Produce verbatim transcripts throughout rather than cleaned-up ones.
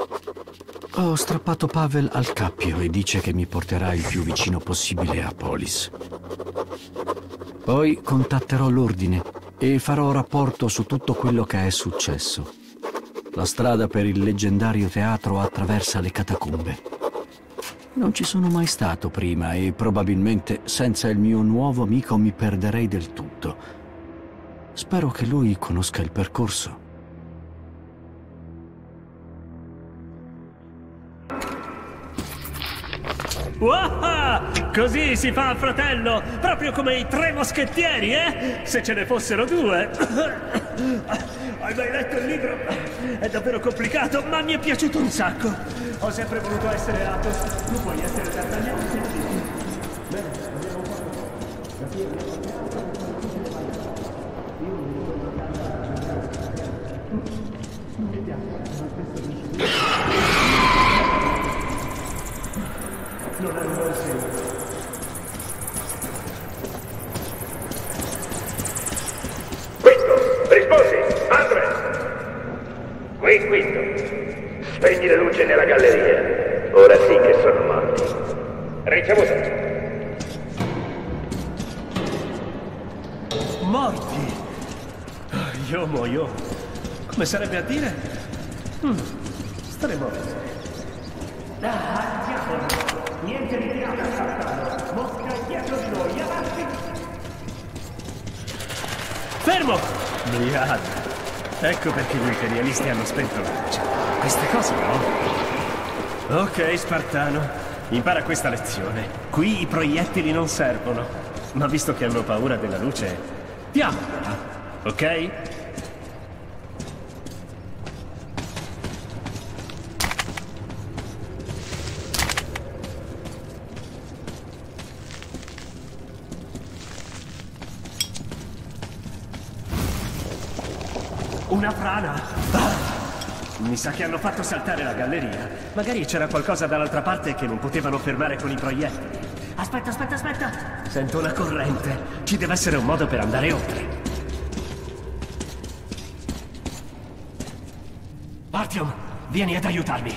Ho strappato Pavel al cappio e dice che mi porterà il più vicino possibile a Polis. Poi contatterò l'ordine e farò rapporto su tutto quello che è successo. La strada per il leggendario teatro attraversa le catacombe. Non ci sono mai stato prima e probabilmente senza il mio nuovo amico mi perderei del tutto. Spero che lui conosca il percorso. Wow! Così si fa, fratello! Proprio come i tre moschettieri, eh? Se ce ne fossero due! Hai mai letto il libro? È davvero complicato, ma mi è piaciuto un sacco! Ho sempre voluto essere Athos, tu puoi essere D'Artagnan. Bene, abbiamo fatto. Non è un buon segno. Quinto, risposi, Andre! Qui, Quinto. Spegni le luci nella galleria. Ora sì che sono morti. Ricevuto. Morti? Io muoio. Come sarebbe a dire? Mm, staremo a vedere. Ah, diavolo! Niente di tirata a saltare. Mosca è dietro di noi, avanti! Fermo! Bliad! Ecco perché gli imperialisti hanno spento la luce. Queste cose no? Ok, Spartano. Impara questa lezione. Qui i proiettili non servono. Ma visto che hanno paura della luce, diamola, ok? Una frana! Ah! Mi sa che hanno fatto saltare la galleria. Magari c'era qualcosa dall'altra parte che non potevano fermare con i proiettili. Aspetta, aspetta, aspetta! Sento una corrente. Ci deve essere un modo per andare oltre. Artyom, vieni ad aiutarmi.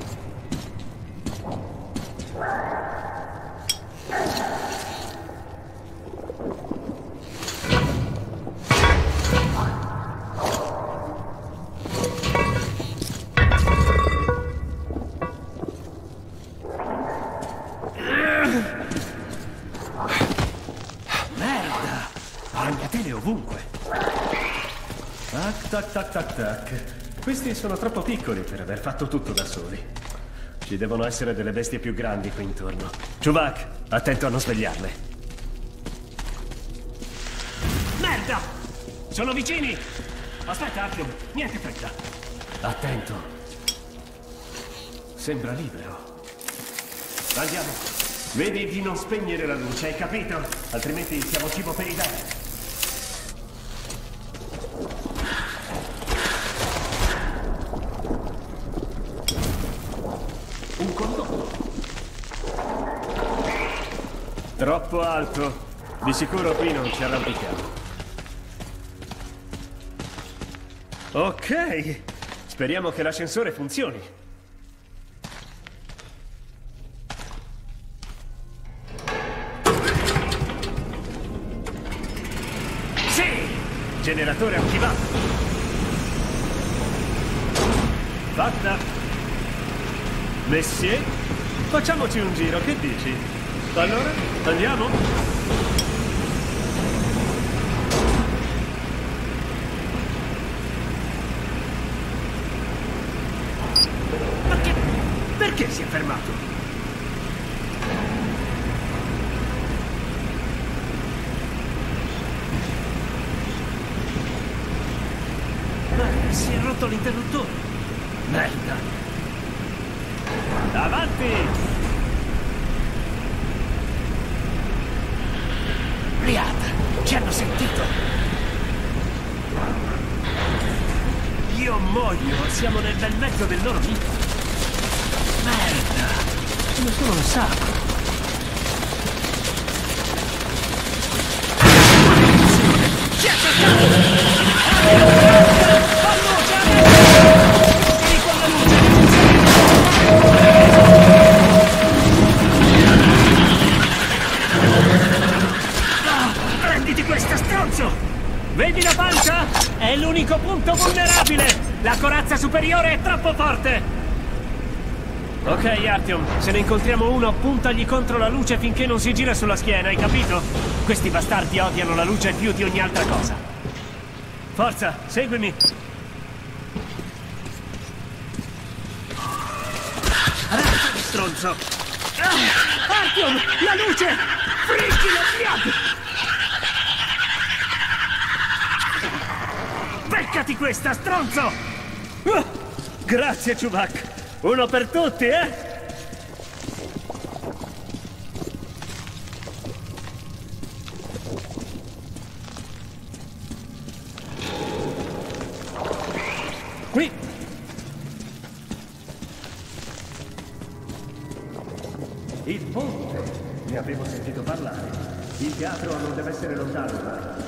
Tac, tac, tac, tac. Questi sono troppo piccoli per aver fatto tutto da soli. Ci devono essere delle bestie più grandi qui intorno. Chuvak, attento a non svegliarle. Merda! Sono vicini! Aspetta, Artyom, niente fretta. Attento. Sembra libero. Andiamo. Vedi di non spegnere la luce, hai capito? Altrimenti siamo cibo per i dadi. Troppo alto. Di sicuro qui non ci arrampichiamo. Ok. Speriamo che l'ascensore funzioni. Sì! Generatore attivato. Fatta. Messier, facciamoci un giro, che dici? Allora, andiamo? Ma che... perché si è fermato? Ma si è rotto l'interruttore. Merda. Avanti! Bliad, ci hanno sentito! Io muoio, siamo nel bel mezzo del loro vita! Merda! Ce ne sono un sacco! Ci ha cercato! Falluccia! Vieni con la luce! Attenzione! La corazza superiore è troppo forte! Ok, Artyom, se ne incontriamo uno, puntagli contro la luce finché non si gira sulla schiena, hai capito? Questi bastardi odiano la luce più di ogni altra cosa. Forza, seguimi! Razzo di stronzo! Ah, Artyom, la luce! Friggi la fiabe! Beccati questa, stronzo! Uh, grazie, Chewbacca! Uno per tutti, eh? Qui! Il ponte! Ne avevo sentito parlare. Il teatro non deve essere lontano, ma...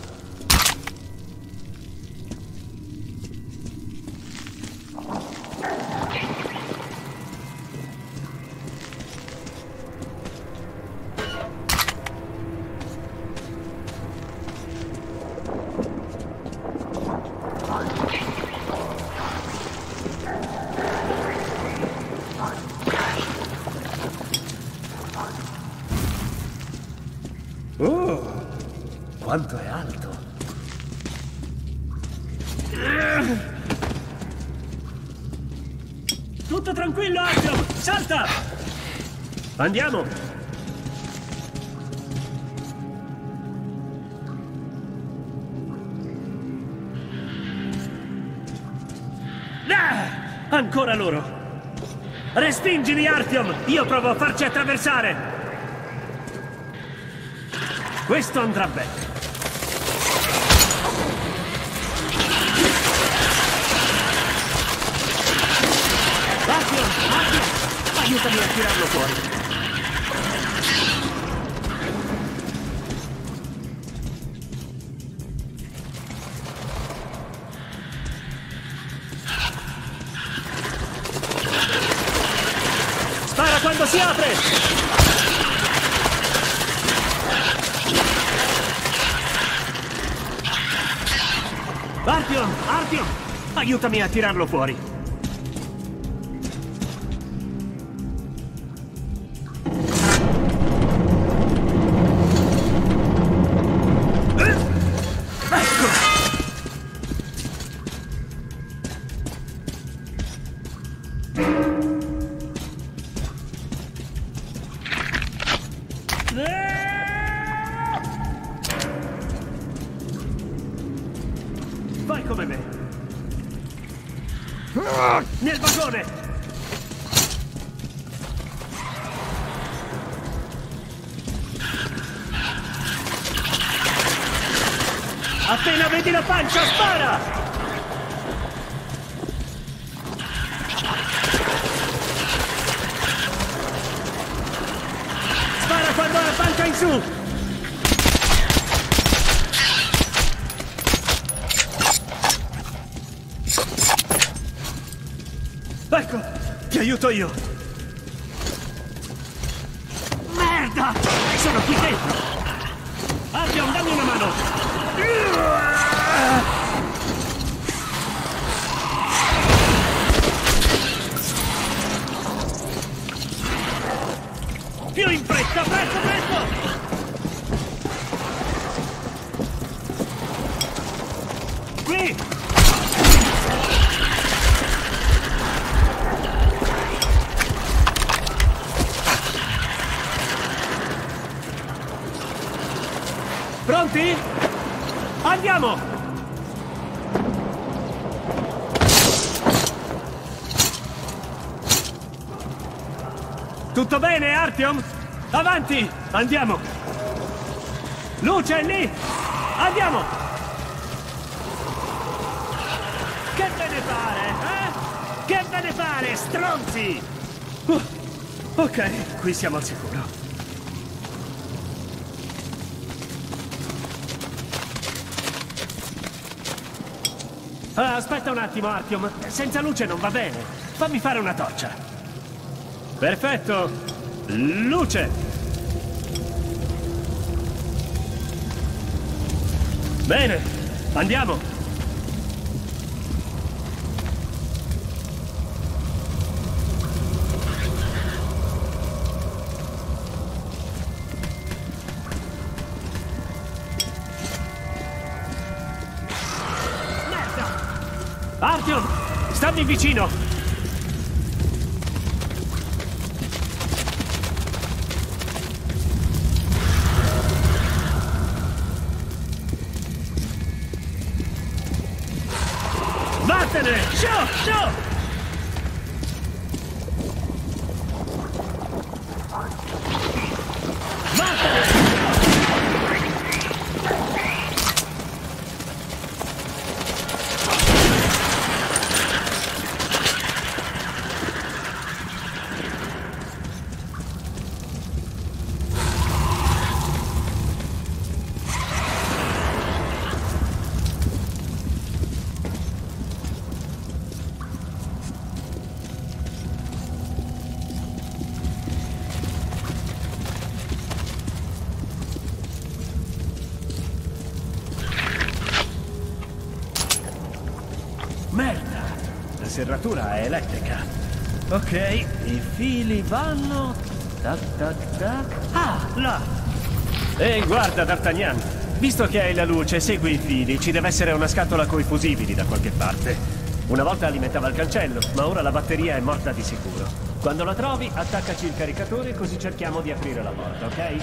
Oh, quanto è alto! Tutto tranquillo, Artyom! Salta! Andiamo! Ah! Ancora loro! Respingili, Artyom! Io provo a farci attraversare! Questo andrà bene. Artyom, Artyom, aiutami a tirarlo fuori. Spara quando si apre! Artyom, Artyom, aiutami a tirarlo fuori. Ecco! Vai come me. Nel vagone. Appena vedi la pancia, spara! Spara quando ha la pancia in su! Ecco, ti aiuto io! Merda! Sono qui dentro! Artyom, dammi una mano! Più in fretta, presto, presto! Qui! Pronti? Andiamo! Tutto bene, Artyom? Avanti! Andiamo! Luce, lì! Andiamo! Che ve ne pare, eh? Che ve ne pare, stronzi? Uh, ok, qui siamo al sicuro. Ah, aspetta un attimo, Artyom. Senza luce non va bene. Fammi fare una torcia. Perfetto. Luce. Bene. Andiamo. Stammi vicino! Vattene! Show! Show! Vattene! Merda! La serratura è elettrica. Ok, i fili vanno... Tac, tac, tac... Ah, là! Ehi, guarda, D'Artagnan! Visto che hai la luce, segui i fili. Ci deve essere una scatola coi fusibili da qualche parte. Una volta alimentava il cancello, ma ora la batteria è morta di sicuro. Quando la trovi, attaccaci il caricatore così cerchiamo di aprire la porta, ok?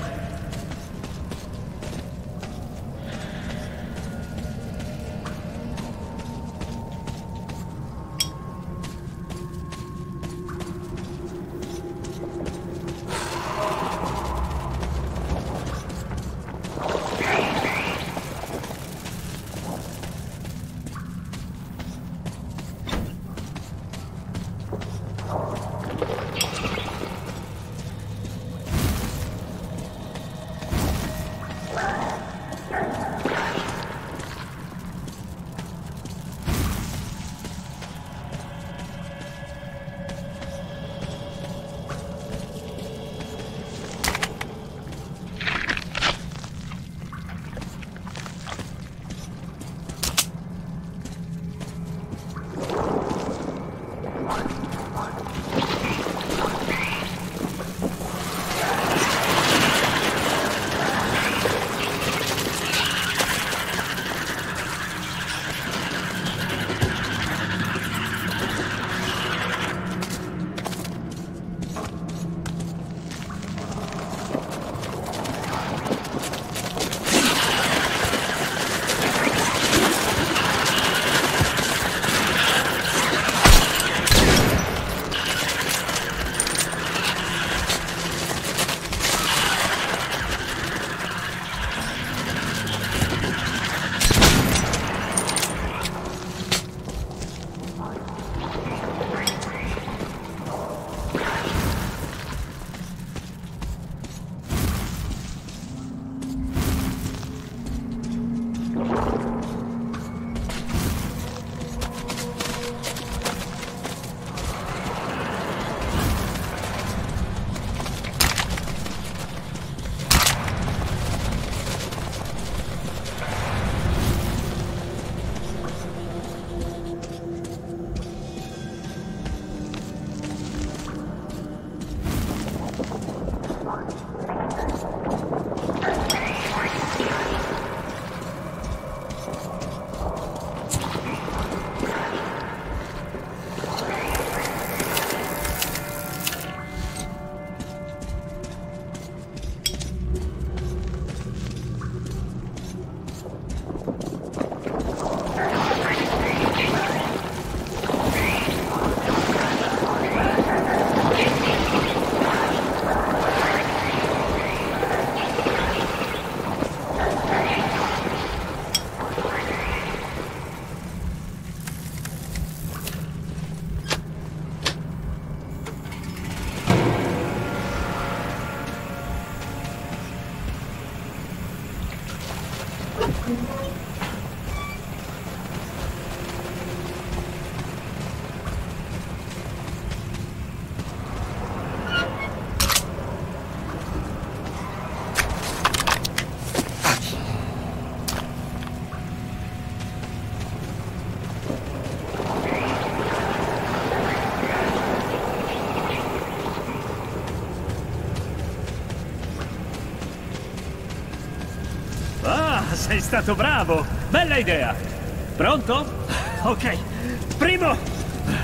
Sei stato bravo! Bella idea! Pronto? Ok. Primo!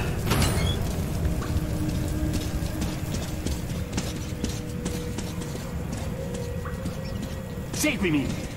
Seguimi!